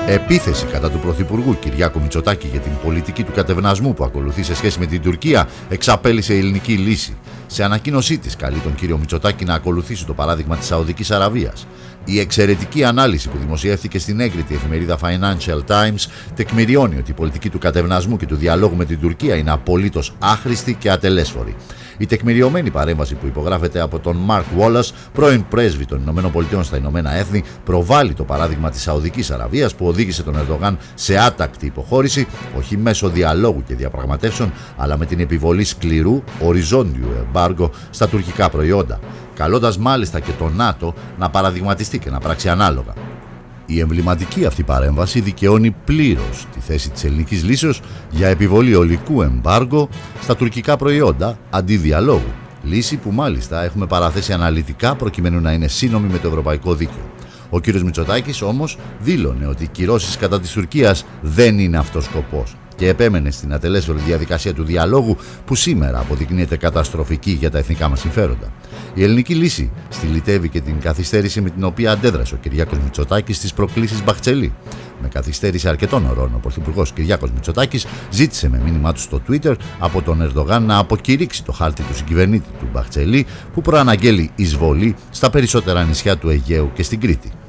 Επίθεση κατά του Πρωθυπουργού Κυριάκου Μητσοτάκη για την πολιτική του κατευνασμού που ακολουθεί σε σχέση με την Τουρκία εξαπέλυσε η ελληνική λύση. Σε ανακοίνωσή της καλεί τον κύριο Μητσοτάκη να ακολουθήσει το παράδειγμα της Σαουδικής Αραβίας. Η εξαιρετική ανάλυση που δημοσιεύθηκε στην έγκριτη εφημερίδα Financial Times τεκμηριώνει ότι η πολιτική του κατευνασμού και του διαλόγου με την Τουρκία είναι απολύτως άχρηστη και ατελέσφορη. Η τεκμηριωμένη παρέμβαση που υπογράφεται από τον Μαρκ Wallace, πρώην πρέσβη των ΗΠΑ στα Ηνωμένα Έθνη, προβάλλει το παράδειγμα της Σαουδικής Αραβίας που οδήγησε τον Ερντογάν σε άτακτη υποχώρηση, όχι μέσω διαλόγου και διαπραγματεύσεων, αλλά με την επιβολή σκληρού οριζόντιου εμπάργου στα τουρκικά προϊόντα, καλώντας μάλιστα και το ΝΑΤΟ να παραδειγματιστεί και να πράξει ανάλογα. Η εμβληματική αυτή παρέμβαση δικαιώνει πλήρως τη θέση της ελληνικής λύσεως για επιβολή ολικού εμπάργου στα τουρκικά προϊόντα αντί διαλόγου. Λύση που μάλιστα έχουμε παραθέσει αναλυτικά προκειμένου να είναι σύνομη με το ευρωπαϊκό δίκαιο. Ο κ. Μητσοτάκης όμως δήλωνε ότι οι κυρώσεις κατά της Τουρκίας δεν είναι αυτός σκοπός και επέμενε στην ατελέσφορη διαδικασία του διαλόγου που σήμερα αποδεικνύεται καταστροφική για τα εθνικά μας συμφέροντα. Η ελληνική λύση στυλιτεύει και την καθυστέρηση με την οποία αντέδρασε ο Κυριάκος Μητσοτάκης στις προκλήσεις Μπαχτσελή. Με καθυστέρηση αρκετών ωρών, ο Πρωθυπουργός Κυριάκος Μητσοτάκης ζήτησε με μήνυμά του στο Twitter από τον Ερντογάν να αποκηρύξει το χάρτη του συγκυβερνήτη του Μπαχτσελή που προαναγγέλει εισβολή στα περισσότερα νησιά του Αιγαίου και στην Κρήτη.